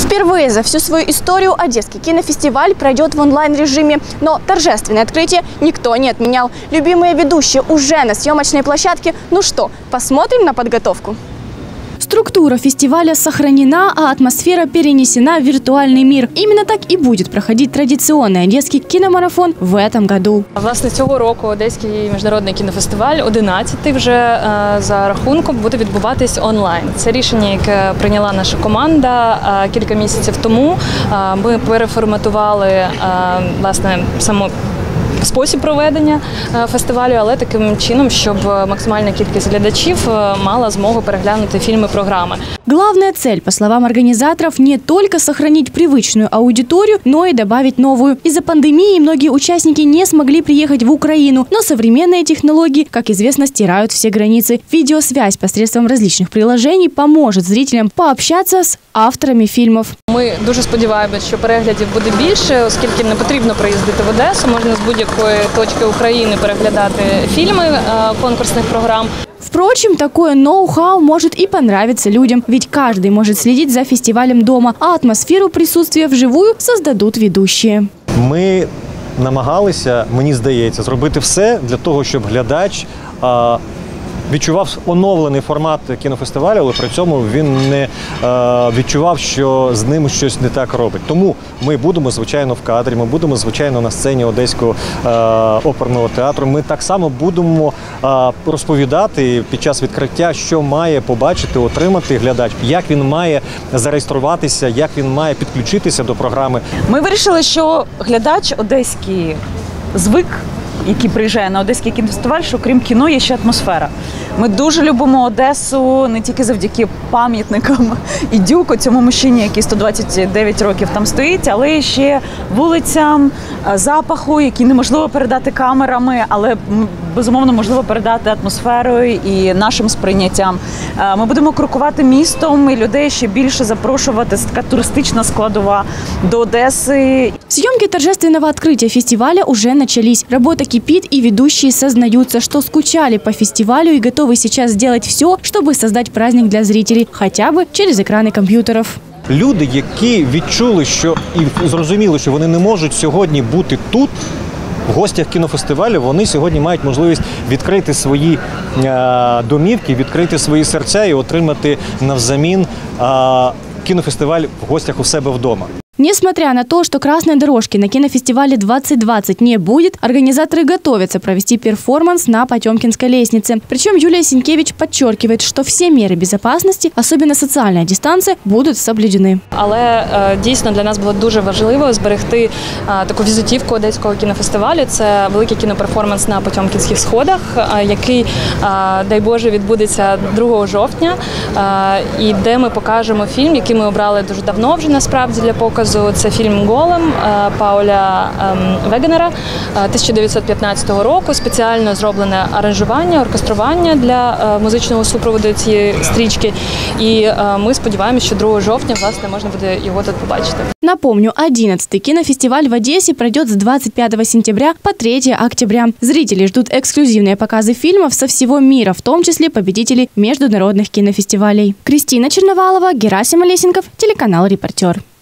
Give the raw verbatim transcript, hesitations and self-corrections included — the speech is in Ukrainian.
Впервые за всю свою историю Одесский кинофестиваль пройдет в онлайн-режиме. Но торжественное открытие никто не отменял. Любимые ведущие уже на съемочной площадке. Ну что, посмотрим на подготовку? Структура фестиваля сохранена, а атмосфера перенесена в виртуальный мир. Именно так и будет проходить традиционный одеський кіномарафон в этом году. Власне, цього року Одеський міжнародний кінофестиваль, одинадцятий вже за рахунком, буде відбуватись онлайн. Це рішення, яке прийняла наша команда кілька місяців тому. Ми переформатували, власне, саму спосіб проведення фестивалю, але таким чином, щоб максимальна кількість глядачів мала змогу переглянути фільми програми. Главная цель, по словам организаторов, не только сохранить привычную аудиторию, но и добавить новую. Из-за пандемии многие участники не смогли приехать в Украину, но современные технологии, как известно, стирают все границы. Видеосвязь посредством различных приложений поможет зрителям пообщаться с авторами фильмов. Ми дуже сподіваємося, що переглядів буде більше, оскільки не потрібно приїздити в Одесу, можна з будь-якої точки України переглядати фільми конкурсних програм. Впрочем, такое ноу-хау может и понравиться людям, ведь каждый может следить за фестивалем дома, а атмосферу присутствия вживую создадут ведущие. Ми намагалися, мені здається, зробити все для того, щоб глядач а, відчував оновлений формат кінофестивалю, але при цьому він не е, відчував, що з ним щось не так робить. Тому ми будемо, звичайно, в кадрі, ми будемо, звичайно, на сцені Одеського е, оперного театру. Ми так само будемо е, розповідати під час відкриття, що має побачити, отримати глядач, як він має зареєструватися, як він має підключитися до програми. Ми вирішили, що глядач одеський звик, який приїжджає на Одеський кінофестиваль, що крім кіно є ще атмосфера. Ми дуже любимо Одесу не тільки завдяки пам'ятникам і Дюку, цьому мужчині, який сто двадцять дев'ять років там стоїть, але ще вулицям, запаху, який неможливо передати камерами, але безумовно можливо передати атмосферою і нашим сприйняттям. Ми будемо крокувати містом і людей ще більше запрошувати, така туристична складова до Одессы. Съемки торжественного открытия фестиваля уже начались. Работа кипит, и ведущие сознаются, что скучали по фестивалю и готовы сейчас сделать все, чтобы создать праздник для зрителей, хотя бы через экраны компьютеров. Люди, які відчули, що і зрозуміли, що вони не можуть сьогодні бути тут, в гостях кінофестивалю, вони сьогодні мають можливість відкрити свої е, домівки, відкрити свої серця і отримати навзамін е, кінофестиваль в гостях у себе вдома. Несмотря на то, что красной дорожки на кинофестивале двадцать двадцать не будет, организаторы готовятся провести перформанс на Потемкинской лестнице. Причем Юлия Сенкевич подчеркивает, что все меры безопасности, особенно социальная дистанция, будут соблюдены. Але дійсно для нас було дуже важливо зберегти таку візитівку Одеського кінофестивалю. Це великий кіноперформанс на Потемкінських сходах, який, дай Боже, відбудеться другого жовтня, і де ми покажемо фільм, який ми обрали дуже давно вже насправді для показу. Це фільм «Голем» Пауля Вегенера тисяча дев'ятсот п'ятнадцятого року. Спеціально зроблене аранжування, оркестрування для музичного супроводу цієї стрічки. І ми сподіваємося, що другого жовтня, власне, можна буде його тут побачити. Напомню, одиннадцатый кинофестиваль в Одессе пройдет с двадцать пятого сентября по третье октября. Зрители ждут эксклюзивные показы фильмов со всего мира, в том числе победителей международных кинофестивалей. Кристина Черновалова, Герасим Олесенков, телеканал «Репортер».